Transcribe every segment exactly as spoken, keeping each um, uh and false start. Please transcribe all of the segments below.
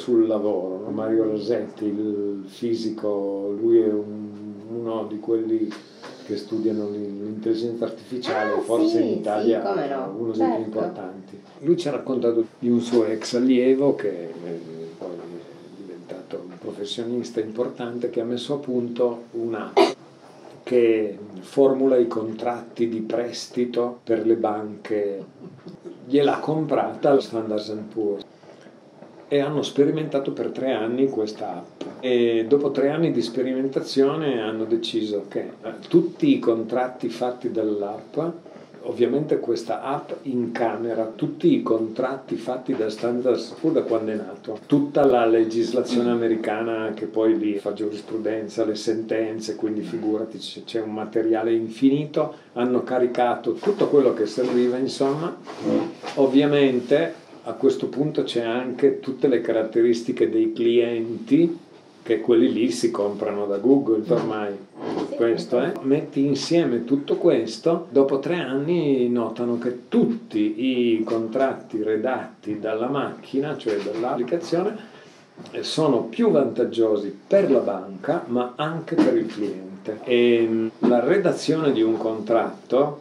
sul lavoro, no? Mario Rasetti, il fisico, lui è un, uno di quelli che studiano l'intelligenza artificiale, ah, forse sì, in Italia sì, come no, uno certo. dei più importanti. Lui ci ha raccontato di un suo ex allievo che eh, poi è diventato un professionista importante, che ha messo a punto un'app che formula i contratti di prestito per le banche. Gliel'ha comprata la Standard and Poor's e hanno sperimentato per tre anni questa app, e dopo tre anni di sperimentazione hanno deciso che eh, tutti i contratti fatti dall'app, ovviamente questa app incamera tutti i contratti fatti da Standard and Poor's da quando è nato, tutta la legislazione americana che poi lì fa giurisprudenza, le sentenze, quindi figurati, c'è un materiale infinito, hanno caricato tutto quello che serviva, insomma. Ovviamente a questo punto c'è anche tutte le caratteristiche dei clienti, che quelli lì si comprano da Google ormai. Questo, eh? Metti insieme tutto questo, dopo tre anni notano che tutti i contratti redatti dalla macchina, cioè dall'applicazione, sono più vantaggiosi per la banca ma anche per il cliente. E la redazione di un contratto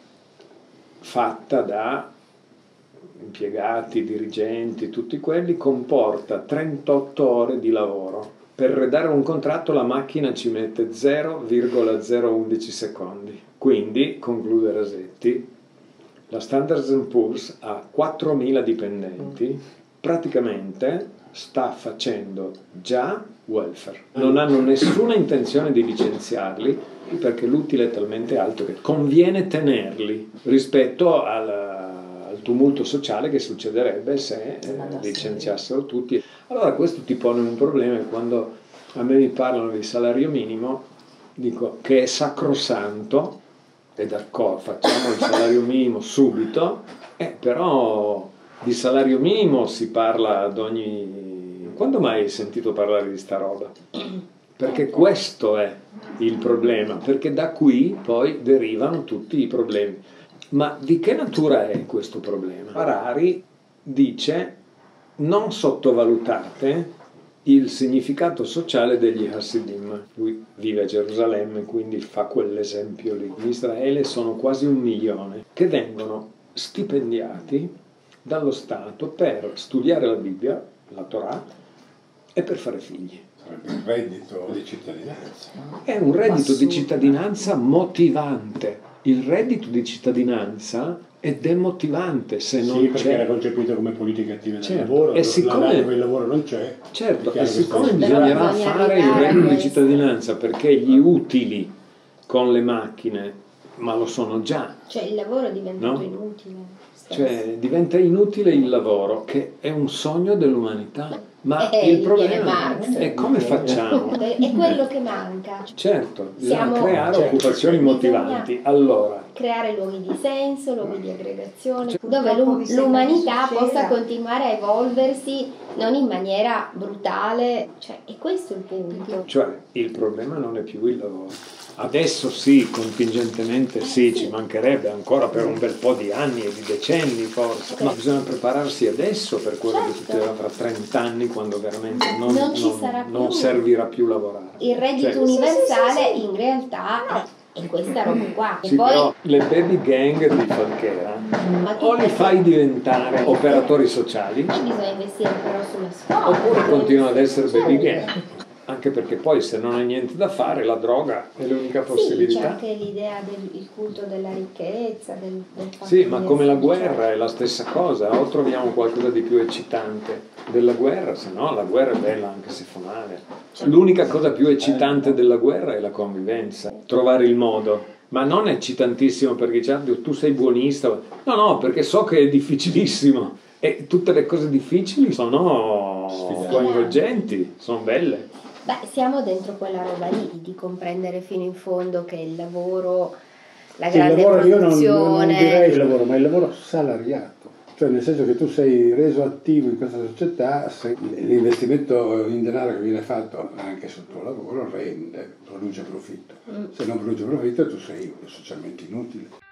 fatta da impiegati, dirigenti, tutti quelli, comporta trentotto ore di lavoro. Per redare un contratto la macchina ci mette zero virgola zero undici secondi. Quindi, conclude Rasetti, la Standard and Poor's ha quattromila dipendenti, praticamente sta facendo già welfare. Non hanno nessuna intenzione di licenziarli perché l'utile è talmente alto che conviene tenerli rispetto al tumulto sociale che succederebbe se eh, licenziassero tutti. Allora questo ti pone un problema, e quando a me mi parlano di salario minimo dico che è sacrosanto, e d'accordo, facciamo il salario minimo subito, eh, però di salario minimo si parla ad ogni... Quando mai hai sentito parlare di sta roba? Perché questo è il problema, perché da qui poi derivano tutti i problemi. Ma di che natura è questo problema? Harari dice: non sottovalutate il significato sociale degli Hasidim. Lui vive a Gerusalemme, quindi fa quell'esempio lì. In Israele sono quasi un milione che vengono stipendiati dallo Stato per studiare la Bibbia, la Torah, e per fare figli. Sarebbe un reddito di cittadinanza. È un reddito di cittadinanza motivante. Il reddito di cittadinanza è demotivante se non sì, perché c'è. era concepito come politica attiva del certo. lavoro, e siccome il lavoro non c'è. Certo, e siccome questo... bisognerà fare il reddito di cittadinanza perché gli utili con le macchine, ma lo sono già. Cioè il lavoro è diventato no? inutile. Cioè diventa inutile il lavoro, che è un sogno dell'umanità. Ma eh, il problema è come facciamo? È quello che manca. Certo, bisogna Siamo, creare cioè, occupazioni motivanti. Allora, creare luoghi di senso, luoghi di aggregazione, cioè, dove l'umanità possa continuare a evolversi non in maniera brutale. Cioè, è questo il punto. Cioè, il problema non è più il lavoro. Adesso sì, contingentemente sì, ci mancherebbe ancora per un bel po' di anni e di decenni forse, ma bisogna prepararsi adesso per quello certo. che succederà fra trent'anni, quando veramente non, non, ci non, sarà non più. servirà più lavorare. Il reddito cioè, universale sì, sì, sì. in realtà è questa roba qua. Sì, e poi... però le baby gang di Falchera o li fai diventare operatori sociali, e bisogna investire però sulla scuola, oppure continuano ad essere certo. baby gang. Anche perché poi se non hai niente da fare la droga è l'unica possibilità. Sì, c'è anche l'idea del il culto della ricchezza, del, del sì, ma come la guerra è la stessa cosa, o troviamo qualcosa di più eccitante della guerra, se no la guerra è bella anche se fa male. L'unica cosa più eccitante della guerra è la convivenza, trovare il modo. Ma non è eccitantissimo perché dici, tu sei buonista, no no, perché so che è difficilissimo e tutte le cose difficili sono coinvolgenti, sono belle. Beh, siamo dentro quella roba lì, di comprendere fino in fondo che il lavoro, la sì, grande il lavoro, produzione... Io non, non direi il lavoro, ma il lavoro salariato. Cioè nel senso che tu sei reso attivo in questa società se l'investimento in denaro che viene fatto anche sul tuo lavoro rende, produce profitto. Mm. Se non produce profitto tu sei socialmente inutile.